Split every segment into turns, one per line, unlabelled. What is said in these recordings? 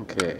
Okay.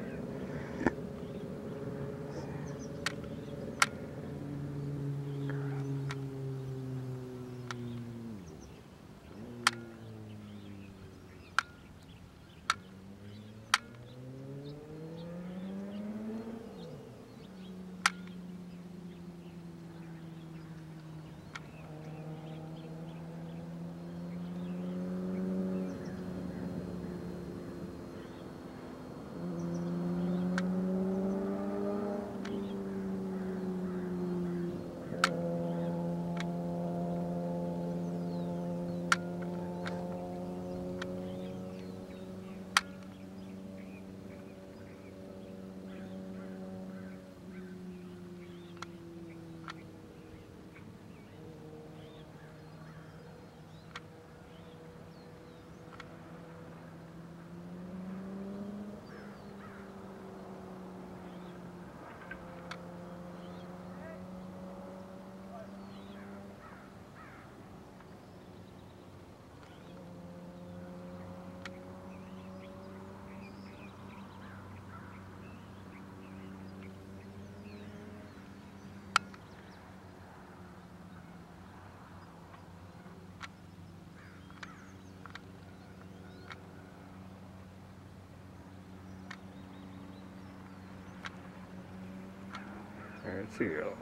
Let's go.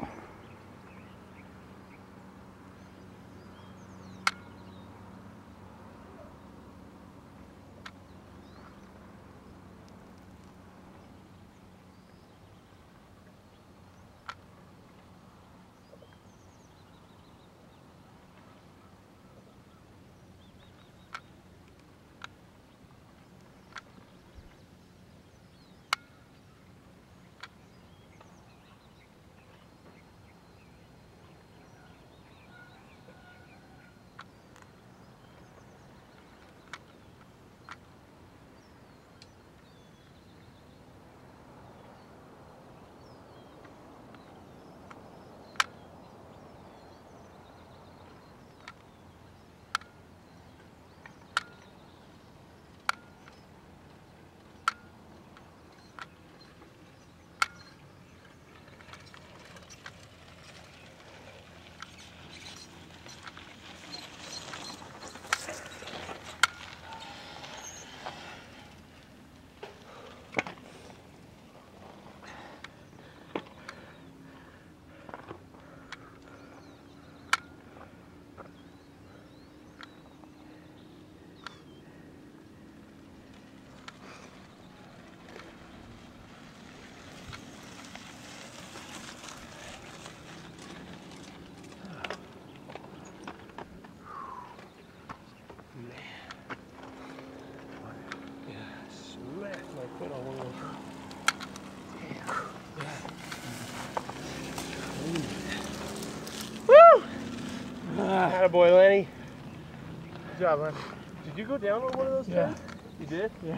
Attaboy, Lenny. Good job, Len. Did you go down on one of those turns? You did?
Yeah.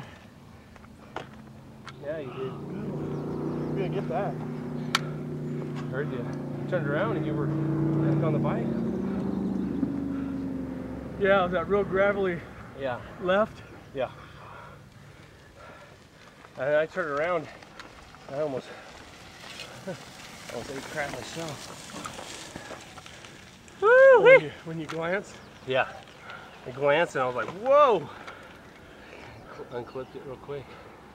Yeah, you did. You're gonna get that. Heard you. You turned around and you were back on the bike.
Yeah, that real gravelly left.
Yeah. And I turned around. I almost ate crap myself.
Woo! When you glance.
Yeah. I glanced and I was like, whoa! Unclipped it real quick.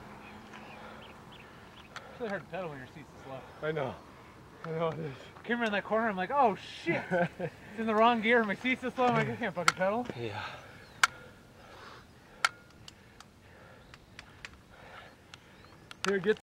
It's really hard to pedal when your seat's this low.
I know. I know it is.
Came around that corner, I'm like, oh shit! It's in the wrong gear, my seat's this low, I'm like, I can't fucking pedal.
Yeah.
Here, get